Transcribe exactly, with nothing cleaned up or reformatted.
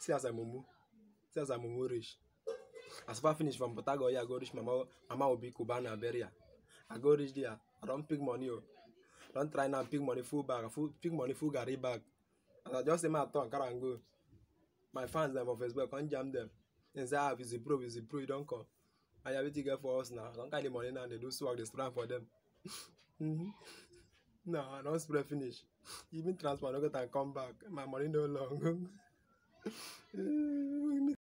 See as I mumu. See as I mumu reach. As far finish from Port Harcourt, yeah, I go reach Mama Mama Obi Cubana burial. I go reach there. I don't pick money. Oh. Don't try now pick money full bag. Full pick money full carry bag. And I just say my tongue, carry and go. My fans them on Facebook, can't jam them. They say, ah, if it's a pro, it's a pro, you don't come. I have it get for us now. Don't carry the money now, they do swag, they strand for them. mm-hmm. No, I don't spray finish. Even transport, I don't get and come back. My money no long.